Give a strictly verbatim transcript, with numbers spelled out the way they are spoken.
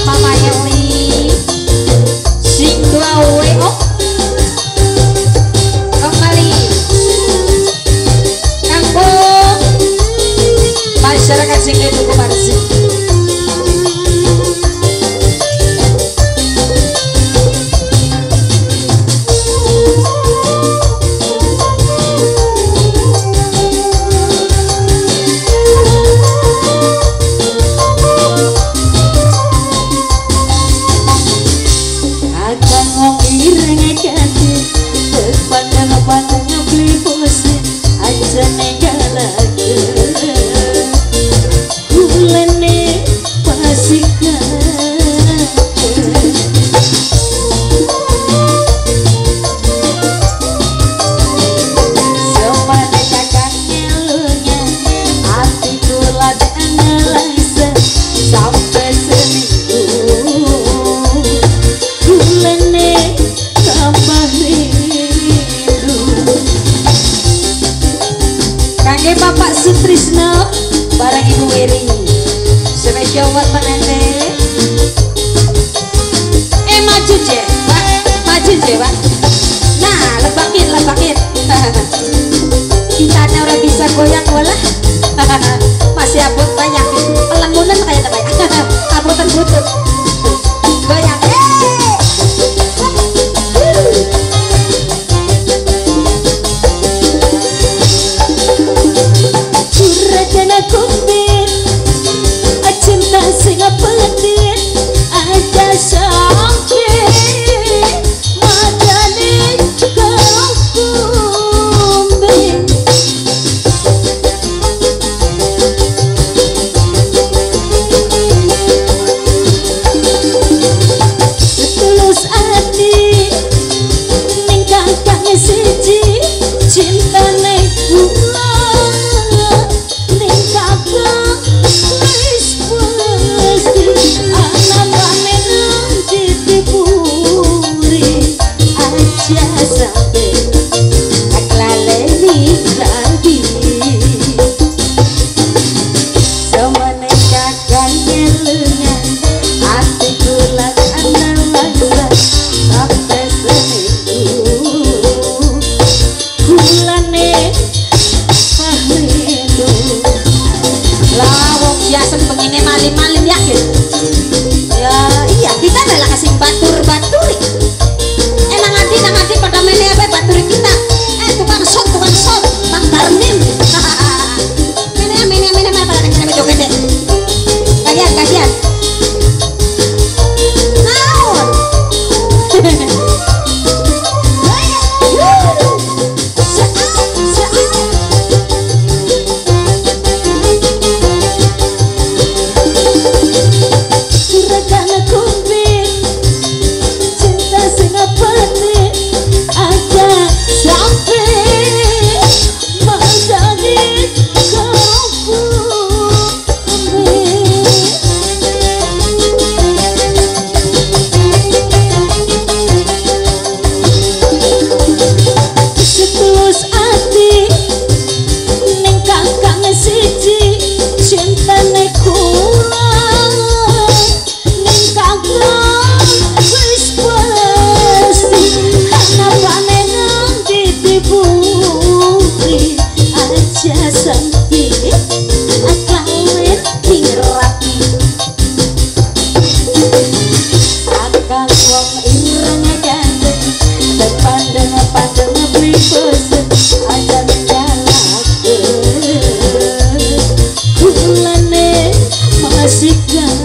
Mama Yeli sing gawe oh kembali kanggo masyarakat sing Duku Marsih. Bapak Sutrisno bareng Ibu Wiri spesial buat pengantin. Eh maju je Pak, maju je Pak. Nah lebakin lebakin kita orang bisa goyang wala masih abot banyak pelangunan kayak apa ya abotan butut goyang kumbir cinta sing petir ada sampai madani kau kumbir tulus hati ningkang kang siji cinta nek malim-malim yakin ya iya kita adalah kasih batur-baturi emang nanti nanti pada mene apa baturi kita eh tukang shot tukang shot bang Darmin mene mene mene mana pada kena bejo gede kagian kagian naon Masih